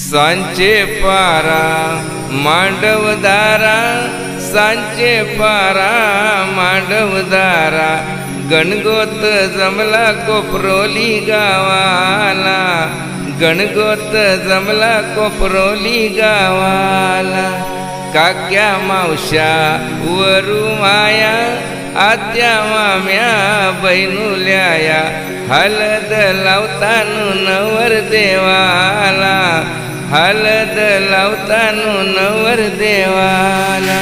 सांचे पारा मांडवदारा, सांचे पारा मांडवदारा, गणगोत जमला कोपरोली गावाला, गणगोत जमला कोपरोली गावाला। काक्या मावश्या वरू माया, आत्या माम्या बहिनुल्याया, हलद लावतानु नवर देवाला, हलद लावतानु नवर देवाला।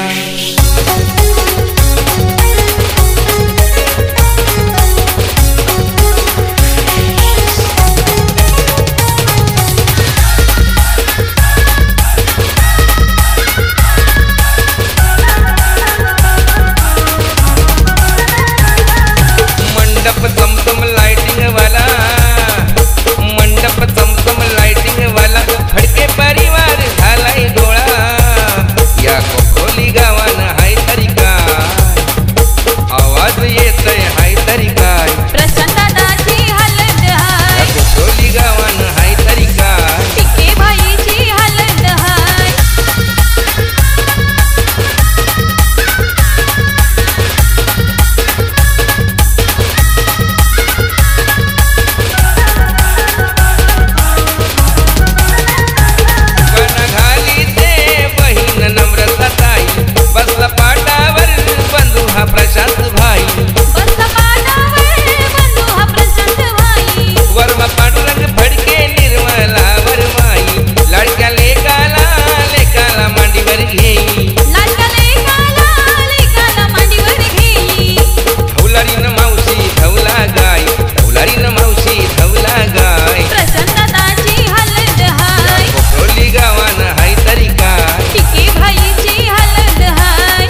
मंडप चमचम लाइटिंग वाला, मंडप चमचम लाइटिंग वाला, फडके परिवार झालाय डोळा, या कोपरोली गावान हाय तरी काय, आवाज येतय हाय तरी काय, प्रशांत दादाची हलद हाय, या कोपरोली गावान हाय तरी काय, टिके भाईची हलद हाय। प्रशांत भाई बसला पाटावर बंधू हा प्रशांत भाई, वर्मा पांडुरंग फडके निर्मला वरमाई, लाडक्या लेकाला मांडीवर घेई, लाडका लेकाला मांडीवर घेई, धवलारीन मावशी धवला गाय, धवलारीन मावशी धवला गाय, प्रशांत दादाची हलद हाय, कोपरोली गावान हाय तरी काय, टिके भाईची हलद हाय।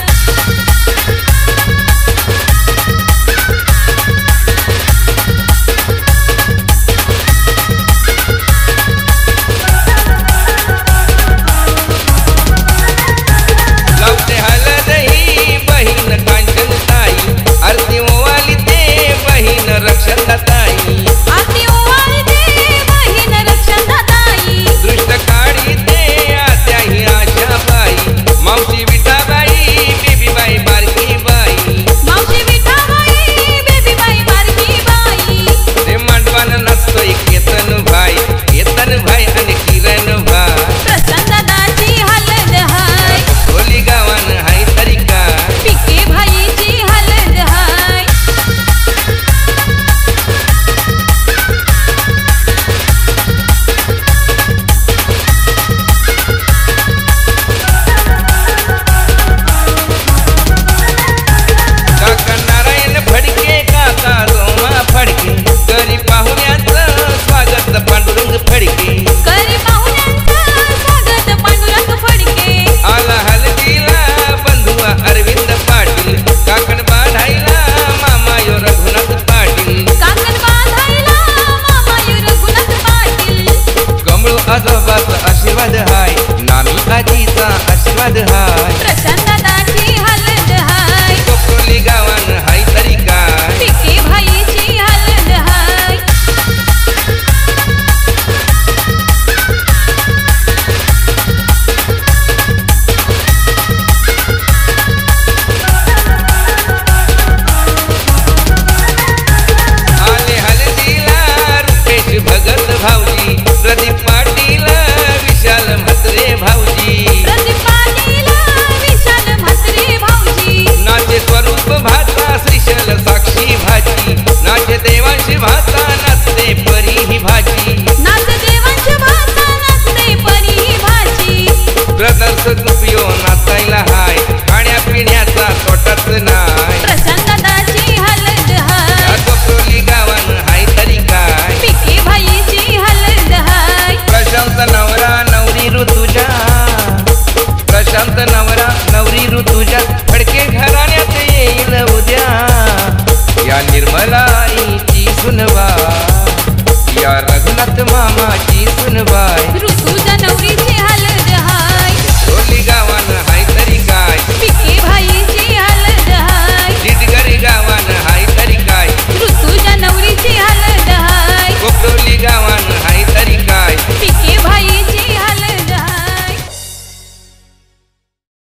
लावते हलद ही बहीण कांचन ताई, आरती ओवाली ते बहीण रक्षता ताई, आरती ओवाळते बहीण रक्षता ताई, दृष्ट काढी ते आत्या ही आशाबाई, मावशी विठाबाई बेबीबाई बारकी बाई, मावशी विठाबाई बेबीबाई बारकी बाई, ते मांडवान नसतोय केतन भाई आणि किरण भाई, प्रशांत दादाची हलद हाय, कोपरोली गावान हाय तरी काय, टिके भाईची हलद हाय। काका नारायण फडके काका सोमा फडके, घरी पाहुण्याचं स्वागत पांडुरंग फडके, करी पाहुण्यांचं स्वागत पांडुरंग फडके, आला हलदीला बंधुआ अरविंद पाटील, काकण बांधायला मामायो रघुनाथ पाटील, काकण बांधायला मामायो रघुनाथ पाटील, कमळू आजोबाचा आशीर्वाद हाय, नामी आजीचा आशीर्वाद हाय, प्रशांत दादाची हलद हाय, कोपरोली गावान हाय तरी काय, टिके भाईची हलद हाय। आले हलदीला रुपेश भगत भाऊजी, प्रदीप पाटील विशाल म्हात्रे भाऊजी, प्रदीप पाटील विशाल म्हात्रे भाऊजी, नाचे स्वरूप भाता श्रीशल साक्षी भाजी, नाचे देवांश भाता नसते परी ही भाजी, नाच देवांश भाता नसते परी ही भाजी, ब्रदर्स गुपियो नाचायला हाय, खाण्यापिण्याचा तोटाच नाय, प्रशांत दादाची हलद हाय, या कोपरोली गावान हाय तरी काय, टिके भाईची हलद हाय, प्रशांत नवरा नवरी ऋतुजा, प्रशांत नवरा नवरी ऋतुजा, फडके घराण्यात येईल उद्या, या निर्मलाईची सुनबाई, या रघुनाथ मामाची सुनबाई,